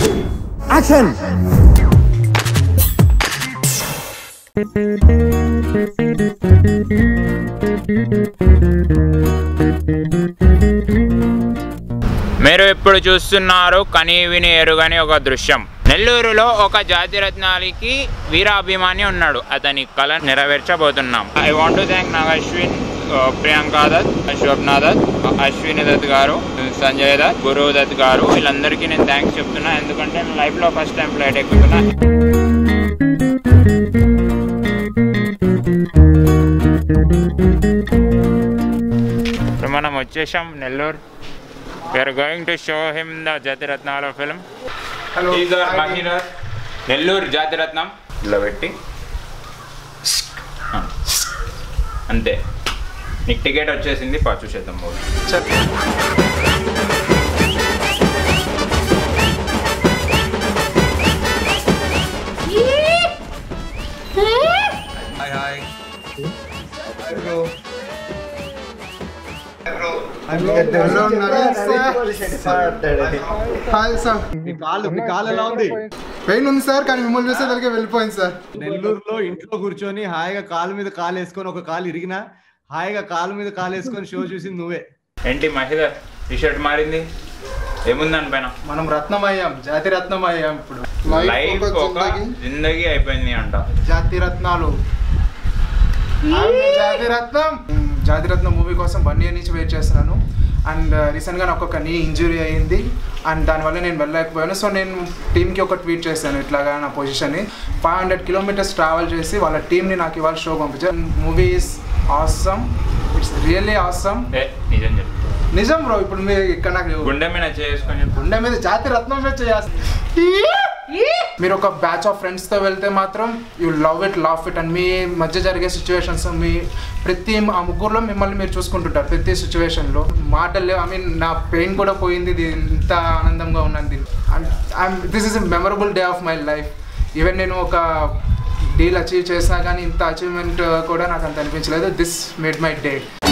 Action. మీరు ఇప్పుడు చూస్తున్నారు కని విని ఎరుగని ఒక దృశ్యం. నెల్లూరులో ఒక జాతిరత్నాలకి వీరాభిమాని ఉన్నాడు. అతని కళ నెరవేర్చబోతున్నాం. I want to thank Nagashwin, Priyanka Dutt, Shobhana Dutt, Ashwini Dutt గారు, సంజయ్ దత్, గురు దత్ గారు, వీళ్ళందరికీ నేను థ్యాంక్స్ చెప్తున్నా. ఎందుకంటే నేను లైఫ్లో ఫస్ట్ టైం ఫ్లైట్ ఎక్కుతున్నా. ఇప్పుడు మనం వచ్చేసాం Nellore. We are going to show him the Jatiratnala film. Hello. These are Mahira. Nellore Jatiratnam. ఇలా పెట్టి అంతే. నీకు టికెట్ వచ్చేసింది. చూసేద్దాం మూవీ. హాయ్ కాలు ఎలా ఉంది? పెయిన్ ఉంది సార్, కానీ మిమ్మల్ని చూస్తే దానికి వెళ్ళిపోయింది సార్. నెల్లూరులో ఇంట్లో కూర్చొని హాయిగా కాలు మీద కాలు వేసుకొని ఒక కాలు ఇరిగినా హాయిగా కాలు మీద కాలు వేసుకొని షో చూసింది నువ్వే. ఏంటి మహిదర్ టీ షర్ట్ మారింది? ఏముంది దానిపైన? మనం రత్నం అయ్యాం, జాతి రత్నం అయ్యాం. ఇప్పుడు లైఫ్ ఒక జిందగీ అయిపోయింది అంట. జాతి రత్నాలు, జాతి రత్నం. జాతి రత్నం మూవీ కోసం 1 year నుంచి వెయిట్ చేస్తున్నాను. అండ్ రీసెంట్గా నాకు ఒక నీ ఇంజురీ అయ్యింది అండ్ దానివల్ల నేను వెళ్ళలేకపోయాను. సో నేను టీమ్కి ఒక ట్వీట్ చేశాను, ఇట్లాగా నా పొజిషన్ని 500 kilometers ట్రావెల్ చేసి వాళ్ళ టీమ్ని నాకు ఇవాళ షో పంపించాను. Movie is awesome, it's really awesome. నిజం చెప్పు. నిజం బ్రో. ఇప్పుడు మీరు ఇక్కడ నాకు గుండె మీద చేసుకొని గుండె మీద జాతి రత్నం మీద చేయాలి. మీరు ఒక బ్యాచ్ ఆఫ్ ఫ్రెండ్స్తో వెళ్తే మాత్రం you love it, laugh it. And మీ మధ్య జరిగే సిచ్యువేషన్స్, మీ ప్రతి ఆ ముగ్గురులో మిమ్మల్ని మీరు చూసుకుంటుంటారు ప్రతి సిచ్యువేషన్లో. మాటలు లేవు. ఐ మీన్ నా పెయిన్ కూడా పోయింది, ఇది ఇంత ఆనందంగా ఉన్నది. And this is a memorable day of my life. Even నేను ఒక డీల్ అచీవ్ చేసినా కానీ ఇంత అచీవ్మెంట్ కూడా నాకు అంత అనిపించలేదు. This made my day.